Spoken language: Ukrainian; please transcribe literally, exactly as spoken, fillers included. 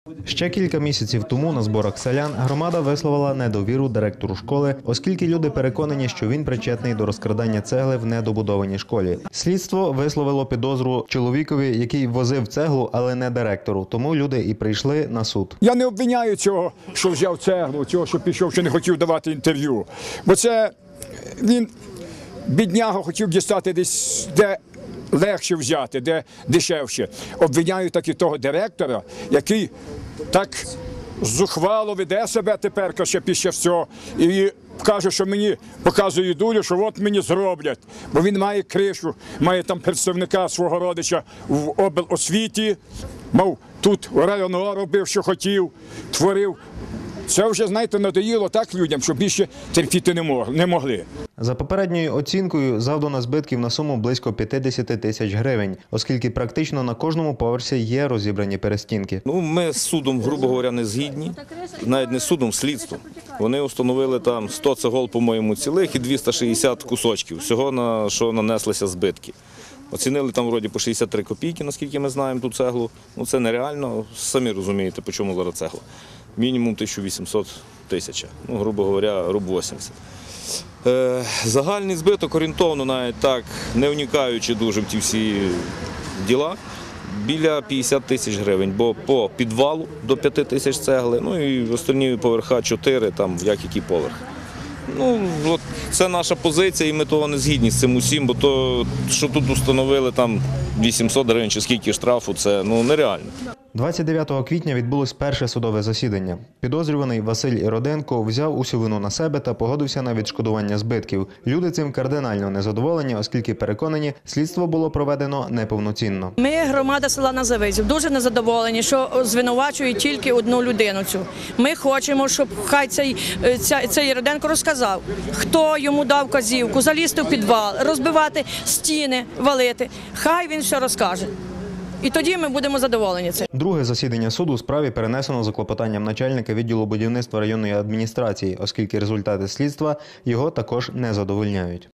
Ще кілька місяців тому на зборах селян громада висловила недовіру директору школи, оскільки люди переконані, що він причетний до розкрадання цегли в недобудованій школі. Слідство висловило підозру чоловікові, який возив цеглу, але не директору. Тому люди і прийшли на суд. Я не обвиняю цього, що взяв цеглу, цього, що пішов, що не хотів давати інтерв'ю. Бо це він, бідняга, хотів дістати десь, де легше взяти, де дешевше. Обвиняю так і того директора, який так зухвало веде себе тепер, ще після всього, і каже, що мені показує долю, що от мені зроблять. Бо він має кришу, має там представника свого родича в облосвіті, мов тут районо робив, що хотів, творив. Це вже, знаєте, надоїло так людям, що більше терпіти не могли. За попередньою оцінкою, завдано збитків на суму близько п'ятдесят тисяч гривень, оскільки практично на кожному поверсі є розібрані перестінки. Ну, ми з судом, грубо говоря, не згідні, навіть не з судом, слідством. Вони встановили там сто цегол, по-моєму, цілих і двісті шістдесят кусочків, всього, на що нанеслися збитки. Оцінили там вроді по шістдесят три копійки, наскільки ми знаємо, ту цеглу. Ну, це нереально, самі розумієте, по чому зараз цегла. Мінімум тисяча вісімсот тисяч, ну, грубо говоря, руб вісімдесят. Е, загальний збиток орієнтовно, навіть так, не вникаючи дуже в ті всі діла, біля п'ятдесят тисяч гривень, бо по підвалу до п'яти тисяч цегли, ну і остальні поверха чотири, там, як який поверх. Ну, от це наша позиція, і ми того не згідні з цим усім, бо то, що тут установили там вісімсот гривень чи скільки штрафу, це ну, нереально. двадцять дев'ятого квітня відбулось перше судове засідання. Підозрюваний Василь Іроденко взяв усю вину на себе та погодився на відшкодування збитків. Люди цим кардинально незадоволені, оскільки переконані, слідство було проведено неповноцінно. Ми, громада села Назавизів, дуже незадоволені, що звинувачують тільки одну людину цю. Ми хочемо, щоб хай цей, цей, цей Іроденко розказав, хто йому дав казівку, залізти в підвал, розбивати стіни, валити. Хай він все розкаже. І тоді ми будемо задоволені цим. Друге засідання суду у справі перенесено за клопотанням начальника відділу будівництва районної адміністрації, оскільки результати слідства його також не задовольняють.